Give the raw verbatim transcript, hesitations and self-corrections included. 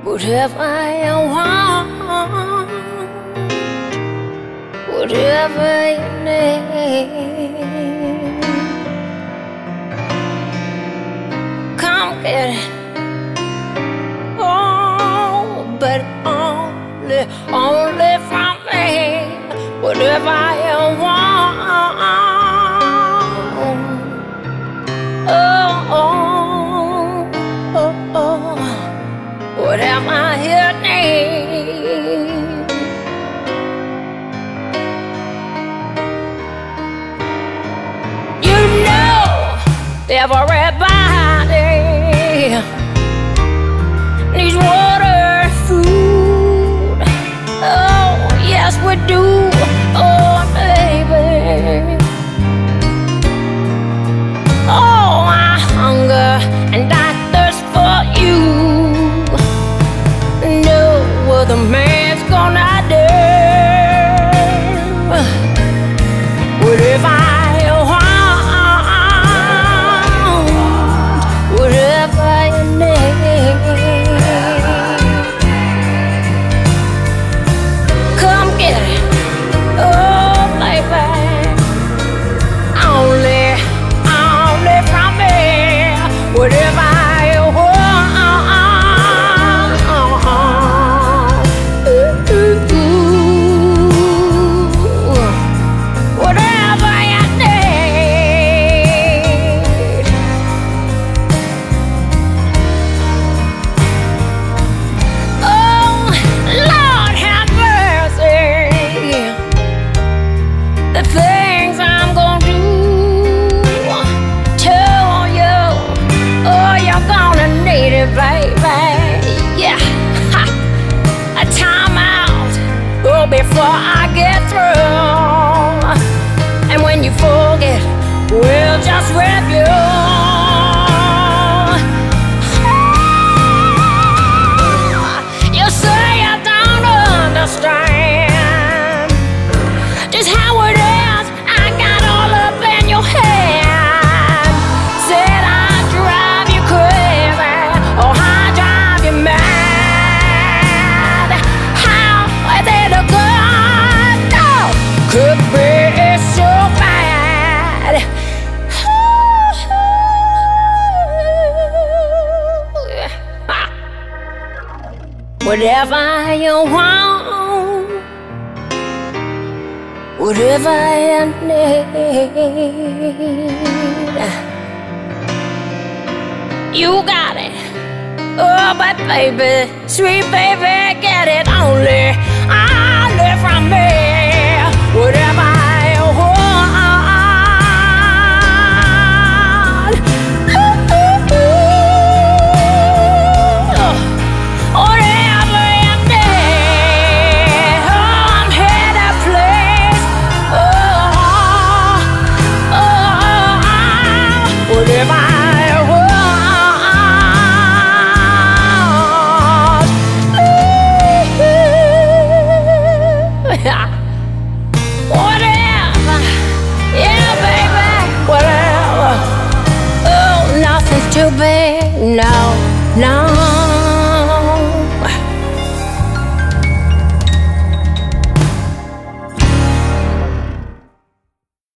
whatever I want, whatever you need. Come get it. Oh, but only, only from me. Whatever you want. Oh, oh, oh, oh. Whatever you need. You know everybody needs water, food. Oh, yes we do. Oh, baby. Oh, I hunger and I thirst for you. No other man's gonna do. Whatever I want, whatever you need. Come get it. Oh, baby. Only, only from me. Whatever I want. Before I get through, and when you forget, we'll just review. You say you don't understand just how it is. I got all up in your head. Said I drive you crazy, or I drive you mad. Could be so bad. Whatever you want, whatever you need, you got it. Oh, but baby, sweet baby, get it only, only from me. Whatever I want, ooh, ooh, ooh. Whatever you need, oh, I'm here to please. Oh, oh, oh, whatever I want. Whatever, yeah, baby, whatever. Oh, nothing's too big, no, no.